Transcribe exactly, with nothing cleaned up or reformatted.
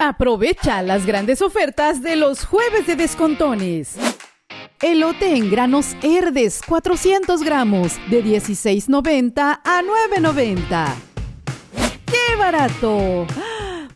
Aprovecha las grandes ofertas de los jueves de descontones. Elote en granos Herdes, cuatrocientos gramos, de dieciséis noventa a nueve noventa. ¡Qué barato!